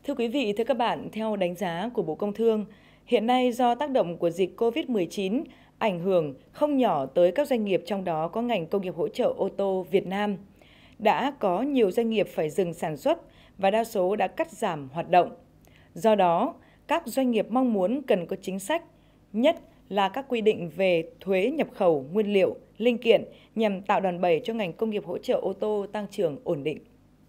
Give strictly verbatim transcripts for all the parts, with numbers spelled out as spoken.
Thưa quý vị, thưa các bạn, theo đánh giá của Bộ Công Thương, hiện nay do tác động của dịch Covid mười chín ảnh hưởng không nhỏ tới các doanh nghiệp, trong đó có ngành công nghiệp hỗ trợ ô tô Việt Nam. Đã có nhiều doanh nghiệp phải dừng sản xuất và đa số đã cắt giảm hoạt động. Do đó, các doanh nghiệp mong muốn cần có chính sách, nhất là các quy định về thuế nhập khẩu, nguyên liệu, linh kiện nhằm tạo đòn bẩy cho ngành công nghiệp hỗ trợ ô tô tăng trưởng ổn định.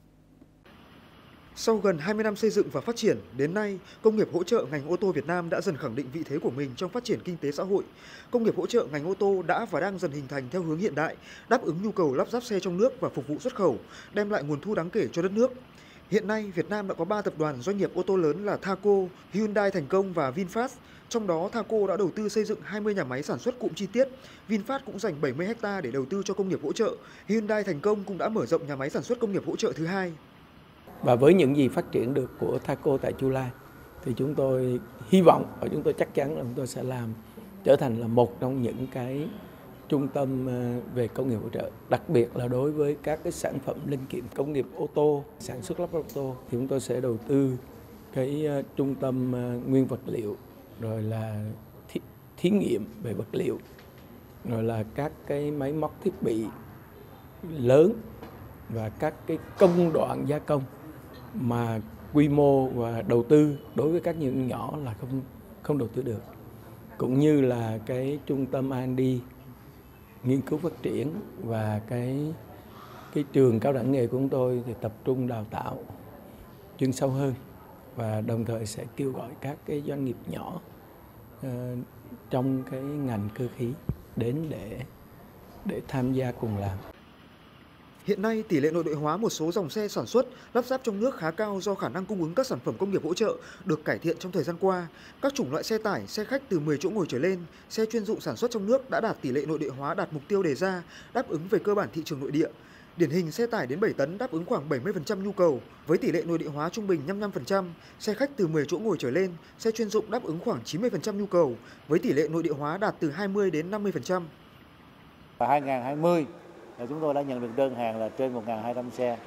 Sau gần hai mươi năm xây dựng và phát triển, đến nay, công nghiệp hỗ trợ ngành ô tô Việt Nam đã dần khẳng định vị thế của mình trong phát triển kinh tế xã hội. Công nghiệp hỗ trợ ngành ô tô đã và đang dần hình thành theo hướng hiện đại, đáp ứng nhu cầu lắp ráp xe trong nước và phục vụ xuất khẩu, đem lại nguồn thu đáng kể cho đất nước. Hiện nay, Việt Nam đã có ba tập đoàn doanh nghiệp ô tô lớn là Thaco, Hyundai Thành Công và VinFast. Trong đó, Thaco đã đầu tư xây dựng hai mươi nhà máy sản xuất cụm chi tiết, VinFast cũng dành bảy mươi héc ta để đầu tư cho công nghiệp hỗ trợ, Hyundai Thành Công cũng đã mở rộng nhà máy sản xuất công nghiệp hỗ trợ thứ hai. Và với những gì phát triển được của Thaco tại Chu Lai thì chúng tôi hy vọng và chúng tôi chắc chắn là chúng tôi sẽ làm trở thành là một trong những cái trung tâm về công nghiệp hỗ trợ, đặc biệt là đối với các cái sản phẩm linh kiện công nghiệp ô tô, sản xuất lắp ráp ô tô thì chúng tôi sẽ đầu tư cái trung tâm nguyên vật liệu, rồi là thí, thí nghiệm về vật liệu, rồi là các cái máy móc thiết bị lớn và các cái công đoạn gia công mà quy mô và đầu tư đối với các doanh nghiệp nhỏ là không không đầu tư được, cũng như là cái trung tâm R and D nghiên cứu phát triển và cái cái trường cao đẳng nghề của chúng tôi thì tập trung đào tạo chuyên sâu hơn và đồng thời sẽ kêu gọi các cái doanh nghiệp nhỏ uh, trong cái ngành cơ khí đến để để tham gia cùng làm. Hiện nay, tỷ lệ nội địa hóa một số dòng xe sản xuất, lắp ráp trong nước khá cao do khả năng cung ứng các sản phẩm công nghiệp hỗ trợ được cải thiện trong thời gian qua. Các chủng loại xe tải, xe khách từ mười chỗ ngồi trở lên, xe chuyên dụng sản xuất trong nước đã đạt tỷ lệ nội địa hóa đạt mục tiêu đề ra, đáp ứng về cơ bản thị trường nội địa. Điển hình xe tải đến bảy tấn đáp ứng khoảng bảy mươi phần trăm nhu cầu, với tỷ lệ nội địa hóa trung bình năm mươi lăm phần trăm, xe khách từ mười chỗ ngồi trở lên, xe chuyên dụng đáp ứng khoảng chín mươi phần trăm nhu cầu, với tỷ lệ nội địa hóa đạt từ hai mươi đến năm mươi phần trăm. Vào hai nghìn không trăm hai mươi, chúng tôi đã nhận được đơn hàng là trên một nghìn hai trăm xe,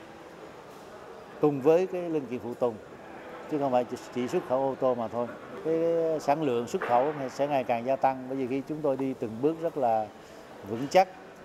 cùng với cái linh kiện phụ tùng, chứ không phải chỉ xuất khẩu ô tô mà thôi. Cái sản lượng xuất khẩu sẽ ngày càng gia tăng, bởi vì khi chúng tôi đi từng bước rất là vững chắc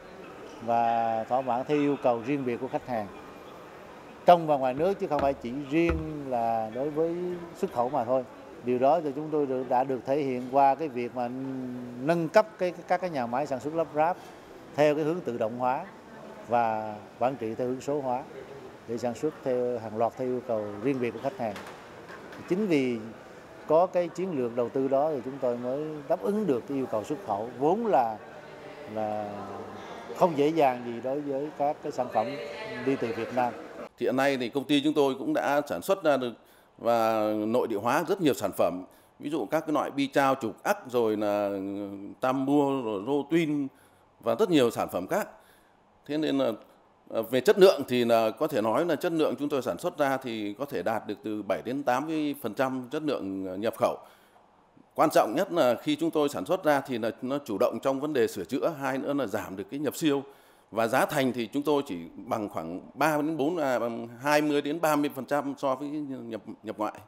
và thỏa mãn theo yêu cầu riêng biệt của khách hàng trong và ngoài nước, chứ không phải chỉ riêng là đối với xuất khẩu mà thôi. Điều đó thì chúng tôi đã được thể hiện qua cái việc mà nâng cấp cái các cái nhà máy sản xuất lắp ráp theo cái hướng tự động hóa và quản trị theo hướng số hóa để sản xuất theo hàng loạt theo yêu cầu riêng biệt của khách hàng. Chính vì có cái chiến lược đầu tư đó thì chúng tôi mới đáp ứng được cái yêu cầu xuất khẩu, vốn là là không dễ dàng gì đối với các cái sản phẩm đi từ Việt Nam. Thì hiện nay thì công ty chúng tôi cũng đã sản xuất ra được và nội địa hóa rất nhiều sản phẩm, ví dụ các cái loại bi trao, trục ắc, rồi là tam mua, rồi rô twin và rất nhiều sản phẩm khác. Thế nên là về chất lượng thì là có thể nói là chất lượng chúng tôi sản xuất ra thì có thể đạt được từ bảy đến tám mươi phần trăm chất lượng nhập khẩu. Quan trọng nhất là khi chúng tôi sản xuất ra thì là nó chủ động trong vấn đề sửa chữa, hai nữa là giảm được cái nhập siêu. Và giá thành thì chúng tôi chỉ bằng khoảng ba đến bốn, hai mươi đến ba mươi phần trăm so với nhập nhập ngoại.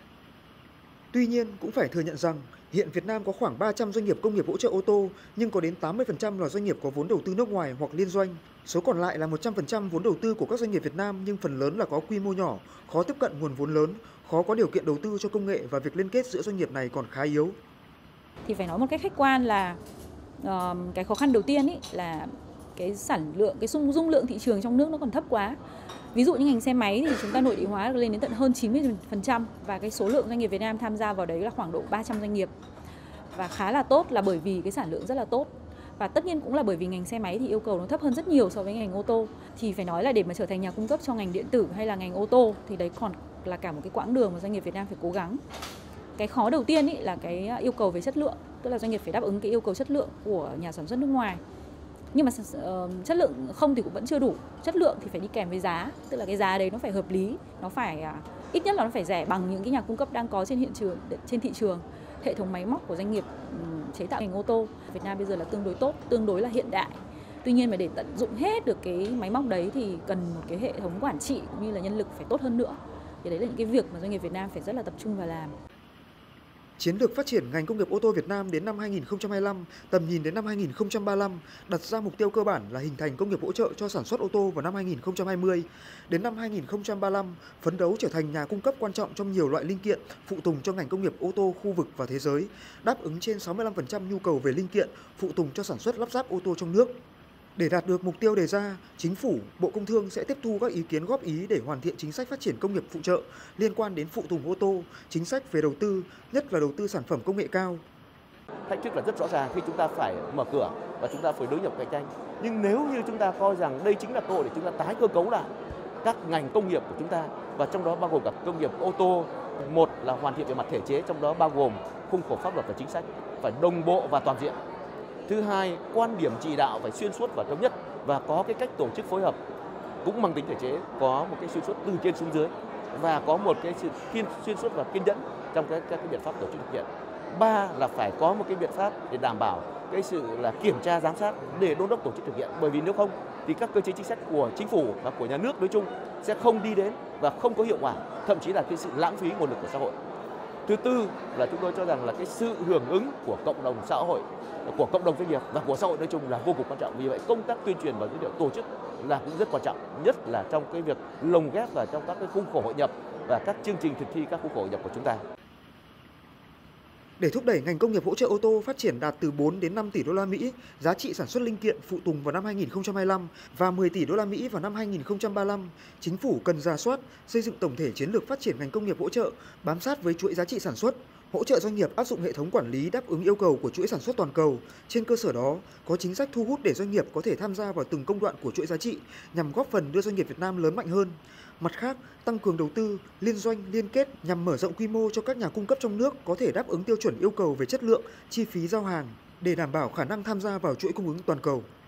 Tuy nhiên, cũng phải thừa nhận rằng hiện Việt Nam có khoảng ba trăm doanh nghiệp công nghiệp hỗ trợ ô tô, nhưng có đến tám mươi phần trăm là doanh nghiệp có vốn đầu tư nước ngoài hoặc liên doanh. Số còn lại là một trăm phần trăm vốn đầu tư của các doanh nghiệp Việt Nam, nhưng phần lớn là có quy mô nhỏ, khó tiếp cận nguồn vốn lớn, khó có điều kiện đầu tư cho công nghệ và việc liên kết giữa doanh nghiệp này còn khá yếu. Thì phải nói một cách khách quan là uh, cái khó khăn đầu tiên ý là cái sản lượng, cái dung, dung lượng thị trường trong nước nó còn thấp quá. Ví dụ như ngành xe máy thì chúng ta nội địa hóa được lên đến tận hơn chín mươi phần trăm và cái số lượng doanh nghiệp Việt Nam tham gia vào đấy là khoảng độ ba trăm doanh nghiệp. Và khá là tốt là bởi vì cái sản lượng rất là tốt. Và tất nhiên cũng là bởi vì ngành xe máy thì yêu cầu nó thấp hơn rất nhiều so với ngành ô tô. Thì phải nói là để mà trở thành nhà cung cấp cho ngành điện tử hay là ngành ô tô thì đấy còn là cả một cái quãng đường mà doanh nghiệp Việt Nam phải cố gắng. Cái khó đầu tiên ý là cái yêu cầu về chất lượng, tức là doanh nghiệp phải đáp ứng cái yêu cầu chất lượng của nhà sản xuất nước ngoài. Nhưng mà uh, chất lượng không thì cũng vẫn chưa đủ, chất lượng thì phải đi kèm với giá, tức là cái giá đấy nó phải hợp lý, nó phải uh, ít nhất là nó phải rẻ bằng những cái nhà cung cấp đang có trên hiện trường, trên thị trường. Hệ thống máy móc của doanh nghiệp um, chế tạo ngành ô tô Việt Nam bây giờ là tương đối tốt, tương đối là hiện đại. Tuy nhiên mà để tận dụng hết được cái máy móc đấy thì cần một cái hệ thống quản trị cũng như là nhân lực phải tốt hơn nữa. Thì đấy là những cái việc mà doanh nghiệp Việt Nam phải rất là tập trung vào làm. Chiến lược phát triển ngành công nghiệp ô tô Việt Nam đến năm hai nghìn không trăm hai mươi lăm, tầm nhìn đến năm hai nghìn không trăm ba mươi lăm đặt ra mục tiêu cơ bản là hình thành công nghiệp hỗ trợ cho sản xuất ô tô vào năm hai nghìn không trăm hai mươi. Đến năm hai nghìn không trăm ba mươi lăm, phấn đấu trở thành nhà cung cấp quan trọng trong nhiều loại linh kiện, phụ tùng cho ngành công nghiệp ô tô khu vực và thế giới, đáp ứng trên sáu mươi lăm phần trăm nhu cầu về linh kiện, phụ tùng cho sản xuất lắp ráp ô tô trong nước. Để đạt được mục tiêu đề ra, Chính phủ, Bộ Công Thương sẽ tiếp thu các ý kiến góp ý để hoàn thiện chính sách phát triển công nghiệp phụ trợ liên quan đến phụ tùng ô tô, chính sách về đầu tư, nhất là đầu tư sản phẩm công nghệ cao. Thách thức là rất rõ ràng khi chúng ta phải mở cửa và chúng ta phải đối nhập cạnh tranh. Nhưng nếu như chúng ta coi rằng đây chính là cơ hội để chúng ta tái cơ cấu lại các ngành công nghiệp của chúng ta, và trong đó bao gồm cả công nghiệp ô tô, một là hoàn thiện về mặt thể chế, trong đó bao gồm khung khổ pháp luật và chính sách phải đồng bộ và toàn diện. Thứ hai, quan điểm chỉ đạo phải xuyên suốt và thống nhất và có cái cách tổ chức phối hợp cũng mang tính thể chế, có một cái xuyên suốt từ trên xuống dưới và có một cái sự kiên xuyên suốt và kiên nhẫn trong cái, các cái biện pháp tổ chức thực hiện. Ba là phải có một cái biện pháp để đảm bảo cái sự là kiểm tra giám sát để đôn đốc tổ chức thực hiện, bởi vì nếu không thì các cơ chế chính sách của chính phủ và của nhà nước nói chung sẽ không đi đến và không có hiệu quả, thậm chí là cái sự lãng phí nguồn lực của xã hội. Thứ tư là chúng tôi cho rằng là cái sự hưởng ứng của cộng đồng xã hội, của cộng đồng doanh nghiệp và của xã hội nói chung là vô cùng quan trọng. Vì vậy công tác tuyên truyền và giới thiệu tổ chức là cũng rất quan trọng, nhất là trong cái việc lồng ghép vào trong các cái khung khổ hội nhập và các chương trình thực thi các khung khổ hội nhập của chúng ta. Để thúc đẩy ngành công nghiệp hỗ trợ ô tô phát triển đạt từ bốn đến năm tỷ đô la Mỹ, giá trị sản xuất linh kiện phụ tùng vào năm hai nghìn không trăm hai mươi lăm và mười tỷ đô la Mỹ vào năm hai nghìn không trăm ba mươi lăm, Chính phủ cần rà soát, xây dựng tổng thể chiến lược phát triển ngành công nghiệp hỗ trợ, bám sát với chuỗi giá trị sản xuất, hỗ trợ doanh nghiệp áp dụng hệ thống quản lý đáp ứng yêu cầu của chuỗi sản xuất toàn cầu. Trên cơ sở đó, có chính sách thu hút để doanh nghiệp có thể tham gia vào từng công đoạn của chuỗi giá trị nhằm góp phần đưa doanh nghiệp Việt Nam lớn mạnh hơn. Mặt khác, tăng cường đầu tư, liên doanh, liên kết nhằm mở rộng quy mô cho các nhà cung cấp trong nước có thể đáp ứng tiêu chuẩn yêu cầu về chất lượng, chi phí giao hàng để đảm bảo khả năng tham gia vào chuỗi cung ứng toàn cầu.